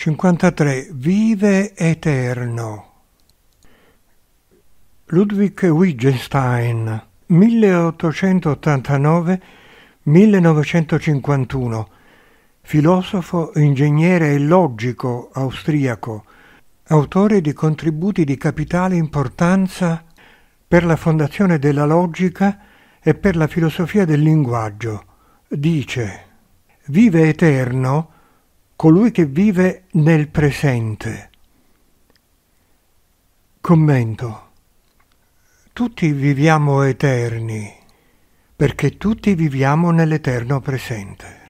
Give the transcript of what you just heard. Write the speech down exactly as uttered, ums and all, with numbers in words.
cinquantatré. Vive eterno. Ludwig Wittgenstein, milleottocentottantanove millenovecentocinquantuno, filosofo, ingegnere e logico austriaco, autore di contributi di capitale importanza per la fondazione della logica e per la filosofia del linguaggio, dice: vive eterno colui che vive nel presente. Commento. Tutti viviamo eterni, perché tutti viviamo nell'eterno presente.